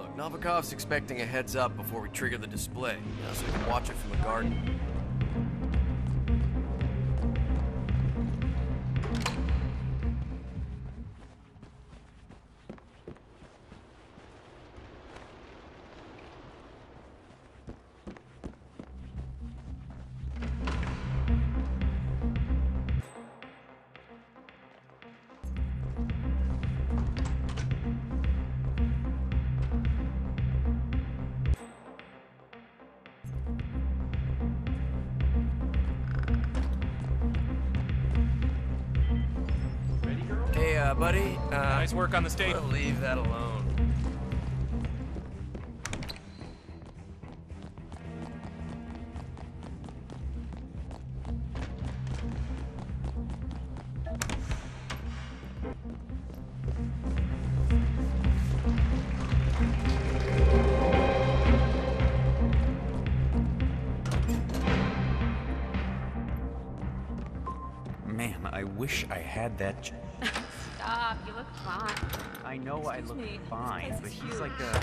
Look, Novikov's expecting a heads up before we trigger the display, so we can watch it from the garden. Hey, buddy. Nice work on the stage. We'll leave that alone. Man, I wish I had that. Stop, you look fine. I know I look fine, but he's like a.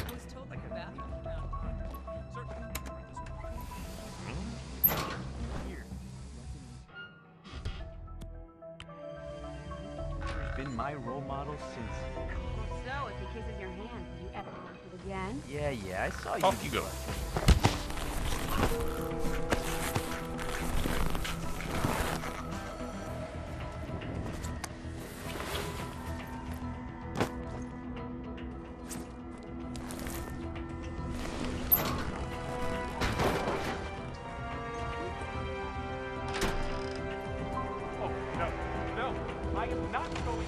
Here. He's been my role model since. So, if he kisses your hand, will you ever want it again? Yeah, I saw you. Off you go. I am not going.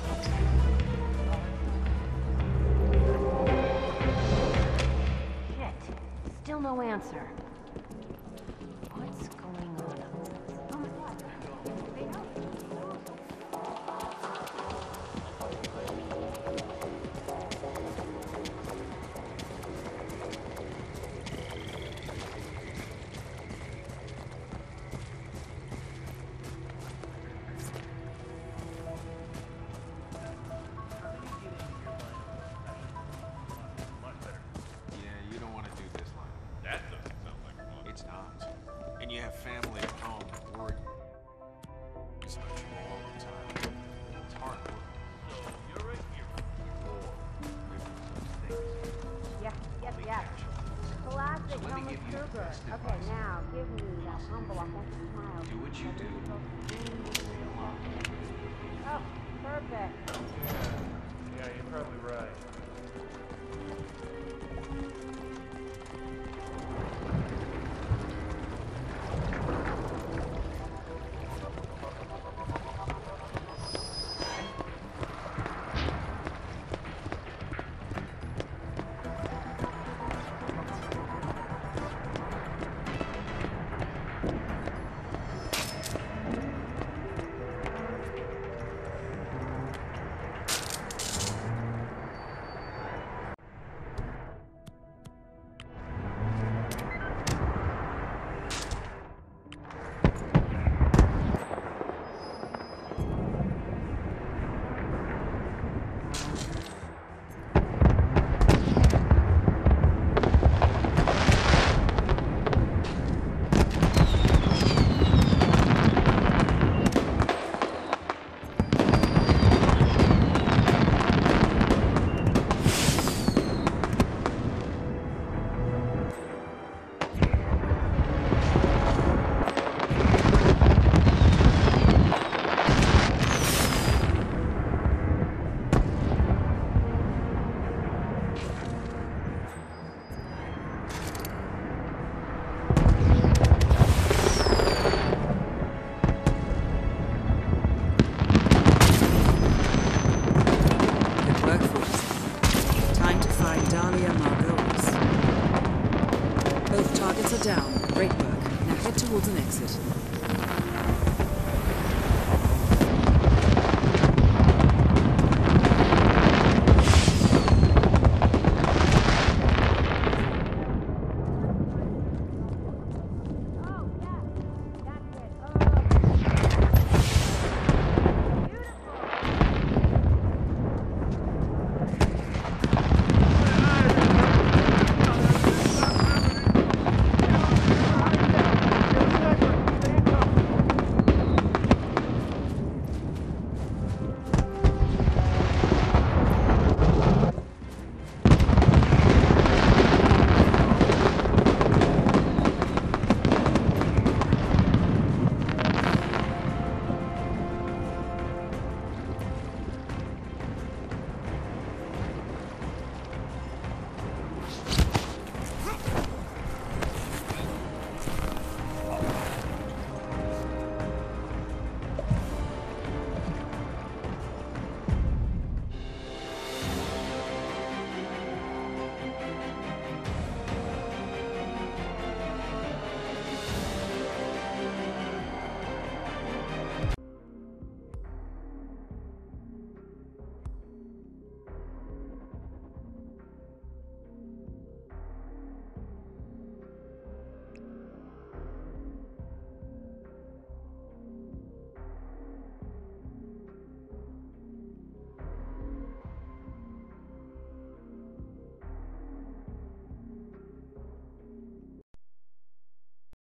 Shit. Still no answer. What's going on? Oh my god. They know. You don't want to do this line. That doesn't sound like fun. It's not. And you have family at home worried about you all the time. It's hard work. So you're a hero. Yes. Classic Helmut Kruger. Okay, now give me that humble, authentic smile. Do what you do. Oh, perfect. Yeah, you're probably right. Both targets are down. Great work. Now head towards an exit.